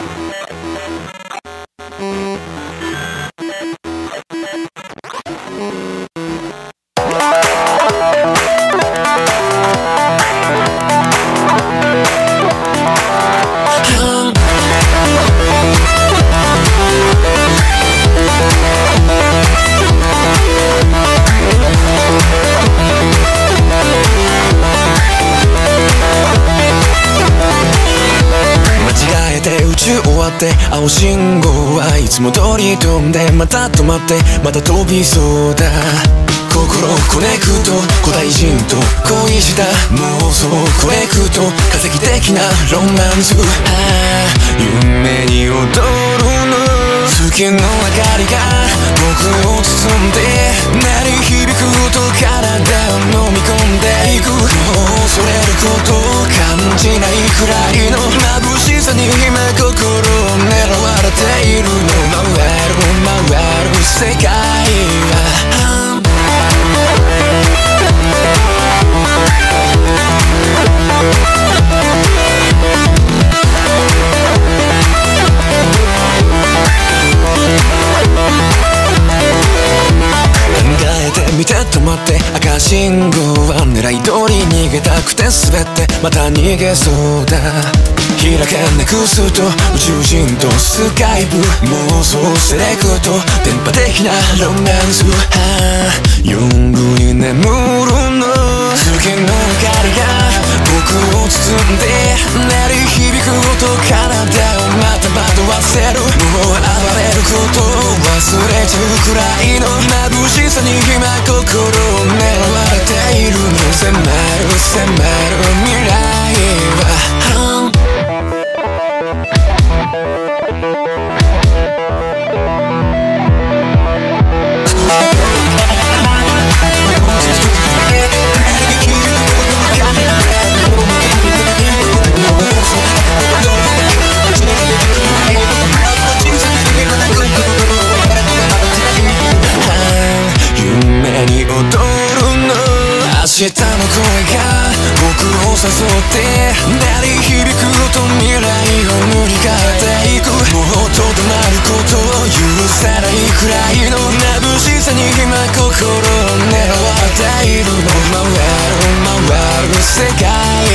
終わって青信号はいつも通り飛んでまた止まってまた飛びそうだ。心コネクト古代人と恋した妄想コネクト化石的なロマンス。夢に踊るの月の明かりが僕を包んで鳴り響く音体を飲み込んでいく。もう恐れることを感じないくらいの眩しさに今心を狙われているの。回る世界は見て止まって赤信号は狙い通り逃げたくて滑ってまた逃げそうだ。開けなくすと宇宙人とスカイプ妄想セレクト電波的なロマンス。4分に眠るの月の明かりが僕を包んで鳴り響く音体をまた惑わせる。もう暴れることを忘れちゃうくらいの眩しさに今心を狙われているの。迫る未来は夢に踊るの明日の声が僕を誘って鳴り響く音未来を塗り替えていく。もうとどまることを許さないくらいの眩しさに今心を狙われているの。回る世界